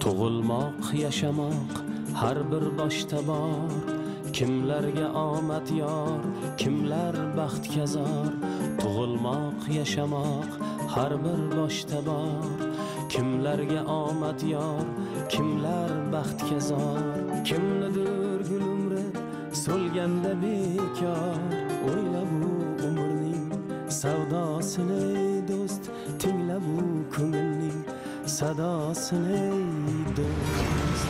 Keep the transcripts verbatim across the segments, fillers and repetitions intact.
Tug'ilmoq, yashamoq har bir boshda bor. Kimlarga omad yor, kimlar baxtga zor. Tug'ilmoq, yashamoq har bir boshda bor. Kimlarga omad yor, kimlar baxtga zor. Kimnidir gul umri so'lganda bekor. O'yla bu umrning savdosini ey do'st, tingla bu ko'ngilning sadosini ey do'st.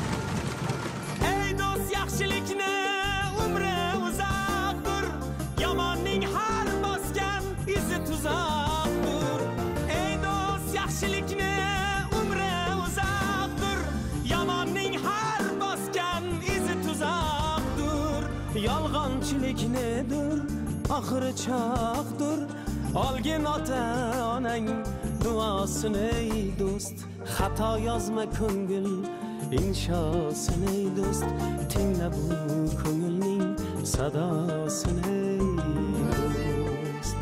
Ey do'st, yaxshilikni umri uzoqdir, yomonning har bosgan izi tuzoqdir. Ey do'st, yaxshilikni umri uzoqdir, yomonning har bosgan izi tuzoqdir. Yolg'onchilik nedir, oxiri choqdir. Olgin ota onang duosini ey do'st, xato yozma ko'ngil inshosini ey do'st, tingla bu ko'ngilning sadosini ey do'st.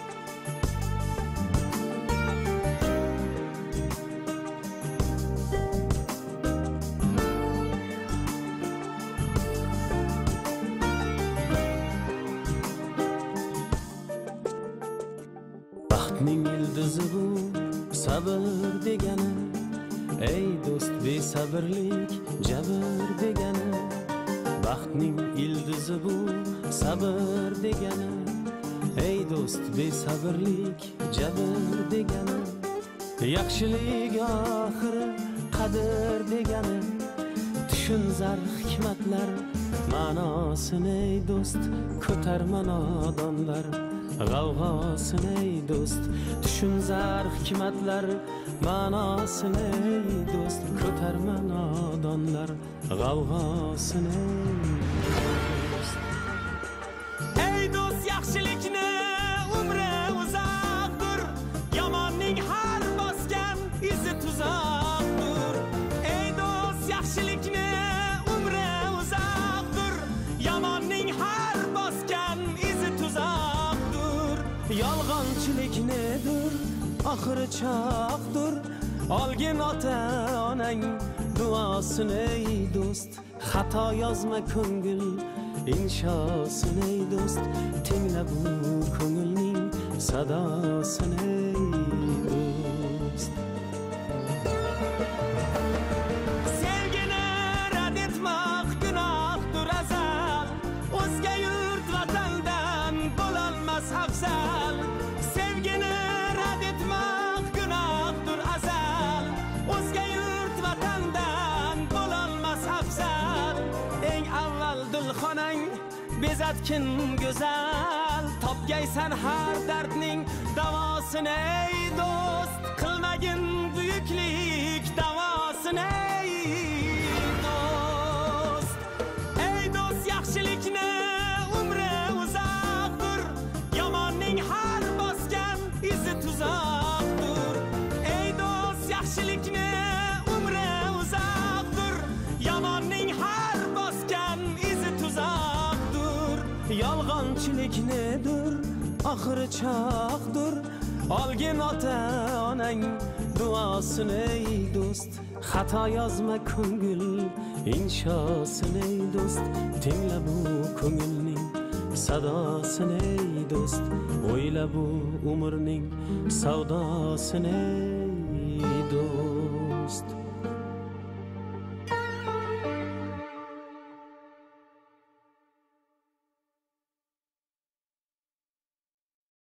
Baxtning ildizi bu sabr degani, ey do'st besabrlik jabr degani. Baxtning ildizi bu sabr degani, ey do'st besabrlik jabr degani. Yaxshilik oxiri qadr degani, tushun zar hikmatlar ma'nosini ey do'st, ko'tarma nodonlar g'avg'osini ey do'st. Tushun zar hikmatlar ma'nosini ey do'st, ko'tarma nodonlar g'avg'osini ey do'st. Ey do'st, yaxshilikni umri uzoqdir, yomonning har bosgan izi tuzoqdir. Ey do'st, yaxshilikni umri uzoqdir, yomonning har bosgan izi tuzoqdir. Yolg'onchilik nedir, oxiri choqdir. Olgin ota onang duosini ey do'st, xato yozma ko'ngil inshosini ey do'st, tingla bu ko'ngilning sadosini ey do'st. Sevgini rad etmoq gunohdir azal, o'zga yurt vatandan bo'lolmas afzal. Sevgini rad etmoq gunohdir azal, o'zga yurt vatandan bo'lolmas afzal. Eng avval dilxonang bezatkin go'zal, topgaysan har dardning davosini ey do'st, qilmagin buyuklik davosini ey do'st. Ey do'st, yaxshilikni umri uzoqdir, yomonning har bosgan izi tuzoqdir. Ey do'st, yaxshilikni umri uzoqdir, yomonning har bosgan izi tuzoqdir. Yolg'onchilik nedir, oxiri choqdir. Olgin ota onang duosini ey do'st, xato yozma ko'ngil inshosini ey do'st, tingla bu ko'ngilning sadosini ey do'st, o'yla bu umrning savdosini ey do'st.